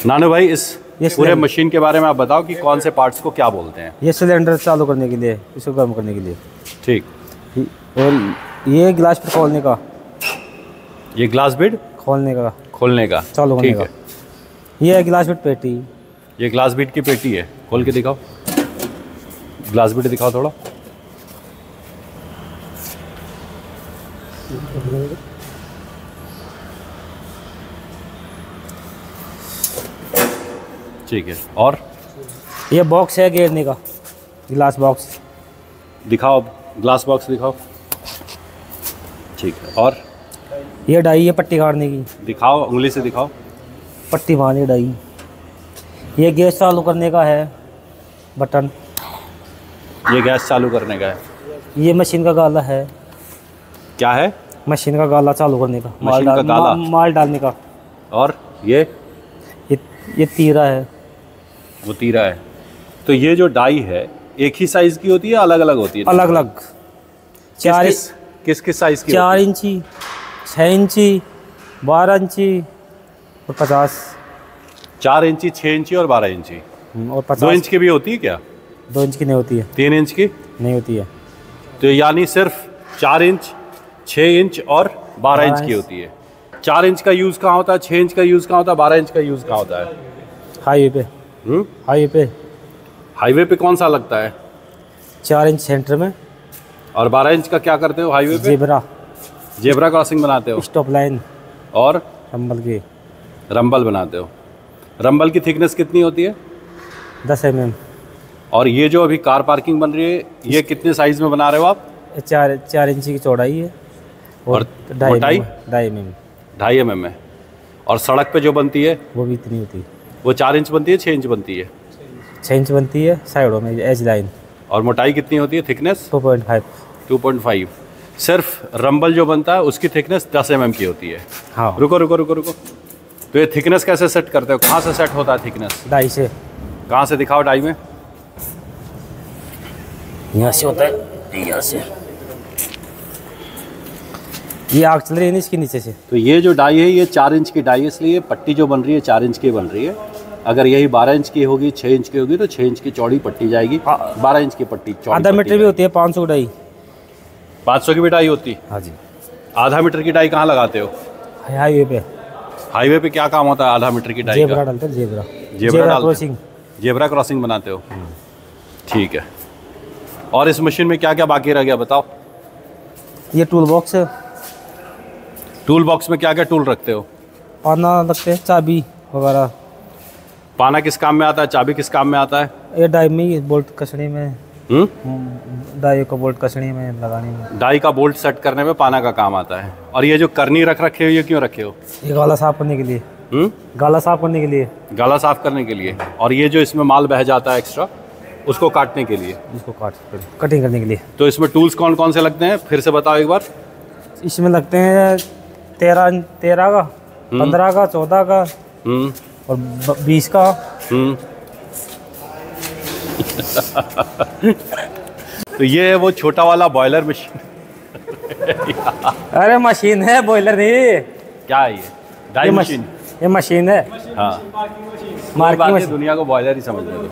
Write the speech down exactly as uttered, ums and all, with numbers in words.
नानू भाई, इस पूरे मशीन के बारे में आप बताओ कि कौन से पार्ट्स को क्या बोलते हैं। ये सिलेंडर चालू करने के लिए, इसको गर्म करने के लिए। ठीक। और ये ग्लास बिड खोलने का, ये ग्लास बिड खोलने का खोलने का चालू करने का। ये है ग्लास बिड पेटी, ये ग्लास बिड की पेटी है। खोल के दिखाओ, ग्लास बिड दिखाओ थोड़ा। ठीक है। और ये बॉक्स है घेरने का, ग्लास बॉक्स दिखाओ, ग्लास बॉक्स दिखाओ। ठीक है। और ये डाई है पट्टी काटने की, दिखाओ, उंगली से दिखाओ। पट्टी मारने डाई। ये गैस चालू करने का है बटन, ये गैस चालू करने का है। ये मशीन का गाला है। क्या है? मशीन का गाला चालू करने का, माल मशीन का डाल गाला, मा, माल डालने का। और ये ये ये तीरा है, वो तीरा है। तो ये जो डाई है एक ही साइज की होती है, अलग अलग होती है? अलग अलग। चार किस किस किस साइज की? चार इंची, छः इंची, बारह इंची और पचास। चार इंची, छः इंची और बारह इंची और पचास। दो इंच की भी होती है क्या? दो इंच की नहीं होती है। तीन इंच की नहीं होती है। तो यानी सिर्फ चार इंच, छः इंच और बारह इंच की होती है। चार इंच का यूज़ कहाँ होता है, छः इंच का यूज़ कहाँ होता है, बारह इंच का यूज़ कहाँ होता है? हाईवे पे। हम्म हाईवे पे हाईवे पे कौन सा लगता है? चार इंच सेंटर में। और बारह इंच का क्या करते हो हाईवे पे? जेब्रा, जेब्रा क्रॉसिंग बनाते हो। स्टॉप लाइन और रंबल की, रंबल बनाते हो। रंबल की थिकनेस कितनी होती है? दस एम एम। और ये जो अभी कार पार्किंग बन रही है, ये कितने साइज में बना रहे हो आप? चार चार इंची की चौड़ाई है और ढाई मोटाई? ढाई एम एम। ढाई एम एम है। और सड़क पे जो बनती है वो भी इतनी होती है। वो चार इंच बनती है, छः इंच बनती है? छः इंच बनती है साइडों में, एज लाइन। और मोटाई कितनी होती है, thickness? Two point five. Two point five. सिर्फ रंबल जो बनता है उसकी थिकनेस दस एम एम की होती है। हाँ। रुको रुको रुको रुको तो ये थिकनेस कैसे सेट करते हो? कहाँ से सेट होता है थिकनेस? ढाई से। कहाँ से दिखाओ डाई में? यहाँ से होता है, यहाँ से। ये आग चल रही है ना इसके नीचे से। तो ये जो डाई है ये चार इंच की डाई है, इसलिए पट्टी जो बन रही है चार इंच की बन रही है। अगर यही बारह इंच की होगी, छः इंच की होगी, तो छः इंच की चौड़ी पट्टी जाएगी, बारह इंच की पट्टी चौड़ी। आधा मीटर भी होती है, पाँच सौ डाई। पाँच सौ की भी डाई होती? हाँ जी। आधा मीटर की डाई कहाँ लगाते हो? हाईवे पे। हाईवे पे क्या काम होता है आधा मीटर की डाई का? जेब्रा डालते हैं, जेब्रा जेब्रा डालते क्रॉसिंग। जेब्रा क्रॉसिंग बनाते हो। ठीक है। और इस मशीन में क्या क्या बाकी रह गया बताओ? ये टूल बॉक्स है। टूल बॉक्स में क्या क्या टूल रखते हो? पाना रखते हैं, चाबी वगैरह। पाना किस काम में आता है, चाबी किस काम में आता है? ये डाई में बोल्ट कसने में। हम्म डाई को बोल्ट कसने में, लगाने में। डाई का बोल्ट सेट करने में पाना का काम आता है। और ये जो करनी रख रखे हो ये क्यों रखे हो? ये गाला साफ करने के लिए। हम्म गाला साफ करने के लिए। गाला साफ करने के लिए। और ये जो इसमें माल बह जाता है एक्स्ट्रा, उसको काटने के लिए। इसको काट कटिंग करने के लिए। तो इसमें टूल्स कौन कौन से लगते हैं फिर से बताओ एक बार? इसमें लगते हैं तेरह तेरह का, पंद्रह का, चौदह का हम्म और बीस का। हम्म तो ये है वो छोटा वाला बॉयलर मशीन। अरे मशीन है, बॉयलर नहीं। क्या है ये? डाई ये मशीन। ये मशीन है। हाँ, मार्की मशीन। दुनिया को बॉयलर ही समझ रहे हो।